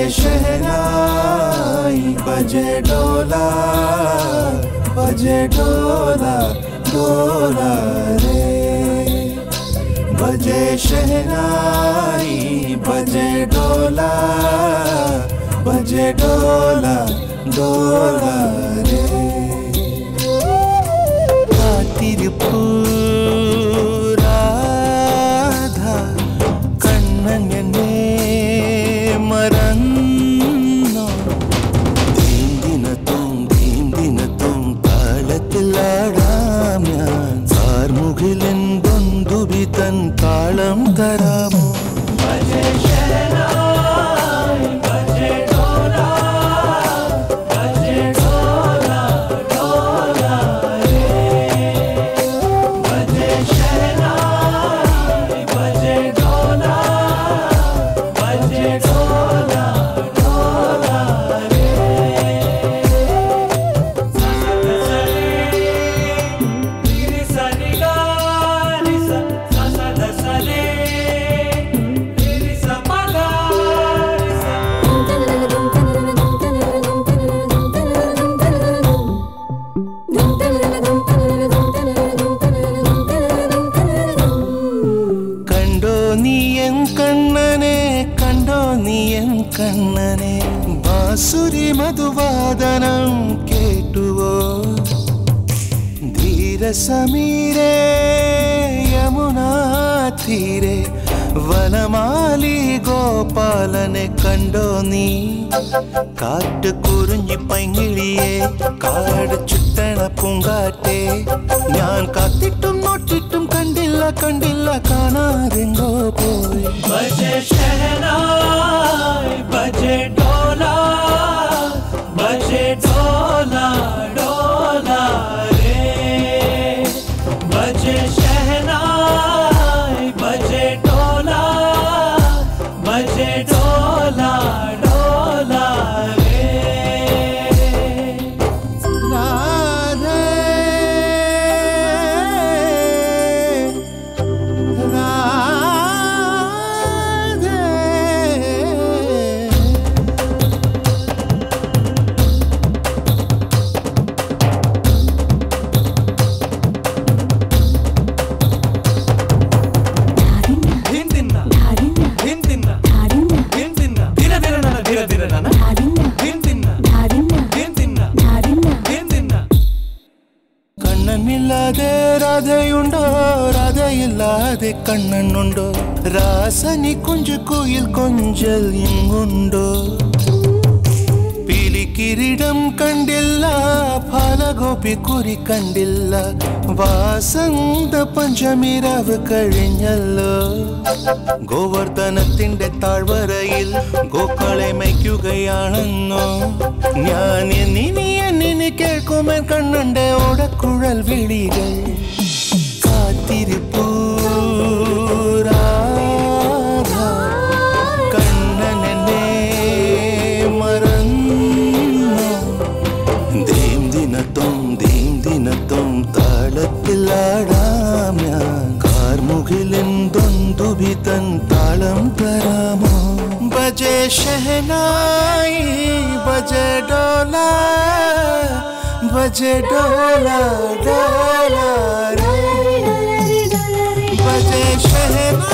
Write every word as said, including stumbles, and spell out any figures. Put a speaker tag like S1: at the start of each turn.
S1: शहनाई बजे डोला बजे डोला डोला रे बजे शहनाई बजे डोला बजे डोला डोला रे കാത്തിരിപ്പൂരാധാ കണ്ണനെ മറന്നോ ദീന്ദിനത്തും ദീന്ദിനത്തും താളത്തിലാടാം ഞാൻ കാർമുകിലൻ ബന്ധുവി തൻ താളം തരാമോ കണ്ണനെ ബാസുരി മധുവാദനം കേട്ടുവോ ധീരസമീരേ യമുനാ തീരെ വനമാലി ഗോപാലനെ കണ്ടോ നീ കാട്ട് കുറിഞ്ഞി പൈങ്ങിളിയെ കാട് ചുറ്റണ പൂങ്കാറ്റെ ഞാൻ കാത്തിട്ടും നോട്ടിട്ടും കണ്ടില്ല കണ്ടില്ല കാണാതെങ്കോ പോയി
S2: बजे शहनाई बजे डोला बजे डोला डोला रे बजे शहनाई बजे डोला बजे डोला डोला रे
S1: കണ്ണനില്ലാതെ രാധയുണ്ടോ രാധയില്ലാതെ കണ്ണനുണ്ടോ രാസനി കുഞ്ചു കുയിൽ കൊഞ്ചൽ ഇങ്ങുണ്ടോ പീലിക്കിരീടം കണ്ടില്ല ഫലഗോപി കുരി കണ്ടില്ല വാസന്ത പഞ്ചമിരാവ് കഴിഞ്ഞല്ലോ ഗോവർദ്ധനത്തിന്റെ താഴ്വരയിൽ ഗോക്കളെ മേയ്ക്കുകയാണെന്നോ ഞാൻ എന്നിനി എന്നിനി കേൾക്കുമേ കണ്ണന്റെ ഓടക്കുഴൽ വിളികൾ കാത്തിരിപ്പൂരാധാ കണ്ണനെ മറന്നോ ദീം ദിനത്തും ദീം ദിനത്തും താളത്തിലാടാം ഞാൻ കാർമുകിലൻ ദൊന്തുവി തൻ താളം തരാമോ बजे शहनाई बजे डोला बजे डोला डोला रे बजे शहनाई